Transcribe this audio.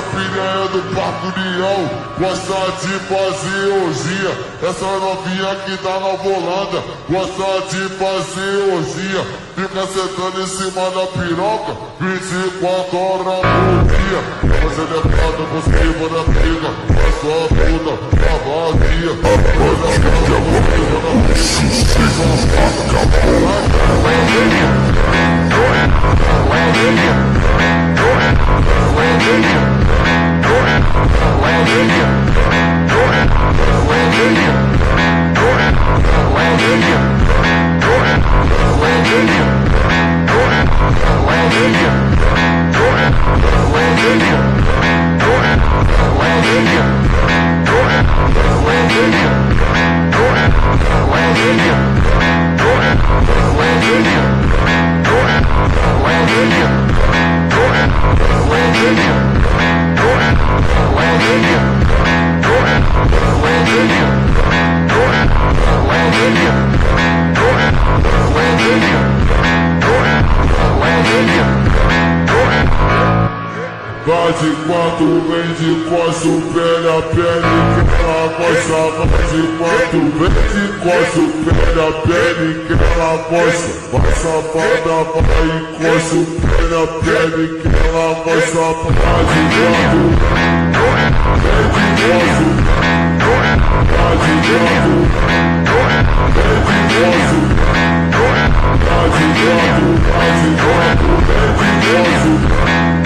piranha do Parque União gosta de fazer orgia. Essa novinha que tá na volanda gosta de fazer orgia. Fica sentando em cima da piroca 24 horas por dia. Você é foda, você manda briga, é só puta, a vazia. Você é foda, você manda vai de quatro, vem de costa, o pé na pele que ela gosta. Vai de quatro, vem de costa, o pé na pele que ela gosta. Vai safada, vai e costa, o pé na pele que ela gosta. Vai de quatro, vem de costa, vai de quatro, vem de costa, vai de quatro, vem de costa.